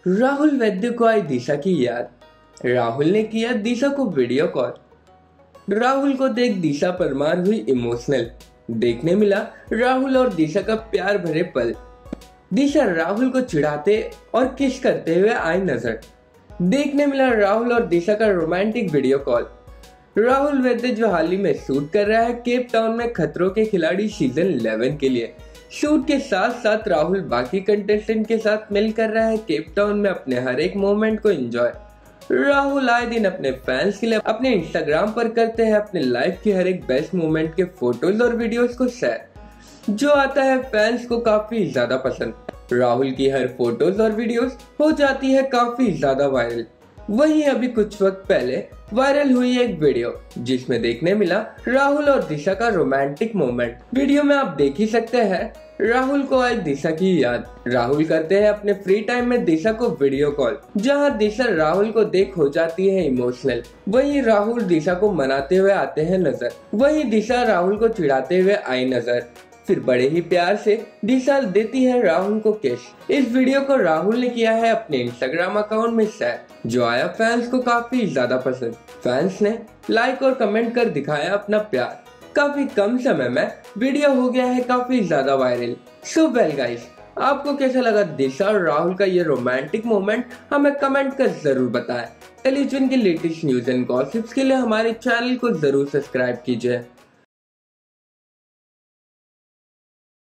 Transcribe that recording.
राहुल वैद्य को आई दिशा की याद। राहुल ने किया दिशा को वीडियो कॉल। राहुल को देख दिशा परमार हुई इमोशनल। देखने मिला राहुल और दिशा का प्यार भरे पल। दिशा राहुल को चिढ़ाते और किस करते हुए आई नजर। देखने मिला राहुल और दिशा का romantic video call. Rahul Vaidya जो हाल ही में शूट कर रहा है केप टाउन में खतरों के खिलाड़ी सीजन 11 के लिए। शूट के साथ साथ राहुल बाकी कंटेस्टेंट के साथ मिलकर रहा है केप टाउन में अपने हर एक मोमेंट को एंजॉय। राहुल आए दिन अपने फैंस के लिए अपने इंस्टाग्राम पर करते हैं अपने लाइफ की हर एक बेस्ट मोमेंट के फोटोज और वीडियोस को शेयर, जो आता है फैंस को काफी ज्यादा पसंद। राहुल की हर फोटोज और वीडियोस हो जाती है काफी ज्यादा वायरल। वहीं अभी कुछ वक्त पहले वायरल हुई एक वीडियो जिसमें देखने मिला राहुल और दिशा का रोमांटिक मोमेंट। वीडियो में आप देख ही सकते हैं राहुल को आई दिशा की याद। राहुल करते हैं अपने फ्री टाइम में दिशा को वीडियो कॉल, जहां दिशा राहुल को देख हो जाती है इमोशनल। वहीं राहुल दिशा को मनाते हुए आते हैं नजर। वहीं दिशा राहुल को चिढ़ाते हुए आई नजर। फिर बड़े ही प्यार से दिशा देती है राहुल को किस। इस वीडियो को राहुल ने किया है अपने इंस्टाग्राम अकाउंट में शेयर, जो आया फैंस को काफी ज्यादा पसंद। फैंस ने लाइक और कमेंट कर दिखाया अपना प्यार। काफी कम समय में वीडियो हो गया है काफी ज्यादा वायरल। सो वेल गाइस, आपको कैसा लगा दिशा और राहुल का ये रोमांटिक मोमेंट, हमें कमेंट कर जरूर बताएं। टेलीविजन के लेटेस्ट न्यूज एंड गॉसिप्स के लिए हमारे चैनल को जरूर सब्सक्राइब कीजिए।